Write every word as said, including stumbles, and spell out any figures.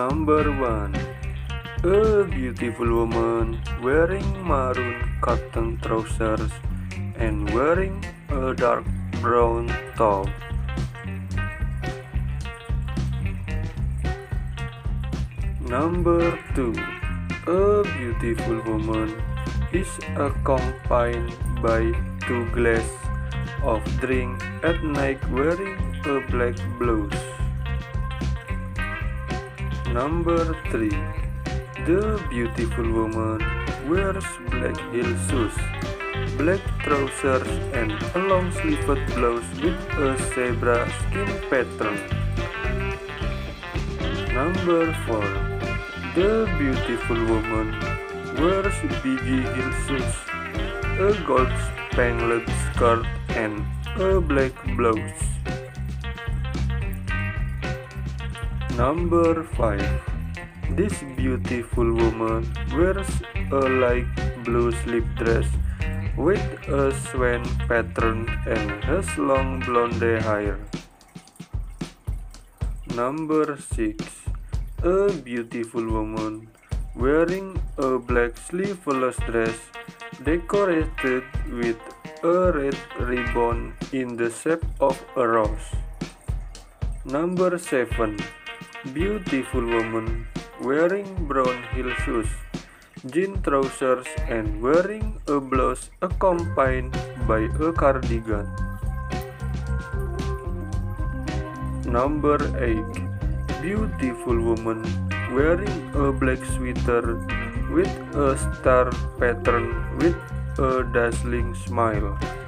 Number one. A beautiful woman wearing maroon cotton trousers and wearing a dark brown top. Number two. A beautiful woman is accompanied by two glasses of drink at night wearing a black blouse. Number three. The beautiful woman wears black heel shoes, black trousers and a long-sleeved blouse with a zebra skin pattern. Number four. The beautiful woman wears biggie heel shoes, a gold-spangled skirt and a black blouse. Number five. This beautiful woman wears a light blue slip dress with a swan pattern and has long blonde hair. Number six. A beautiful woman wearing a black sleeveless dress decorated with a red ribbon in the shape of a rose. Number seven. Beautiful woman wearing brown heel shoes, jean trousers and wearing a blouse accompanied by a cardigan. Number eight. Beautiful woman wearing a black sweater with a star pattern with a dazzling smile.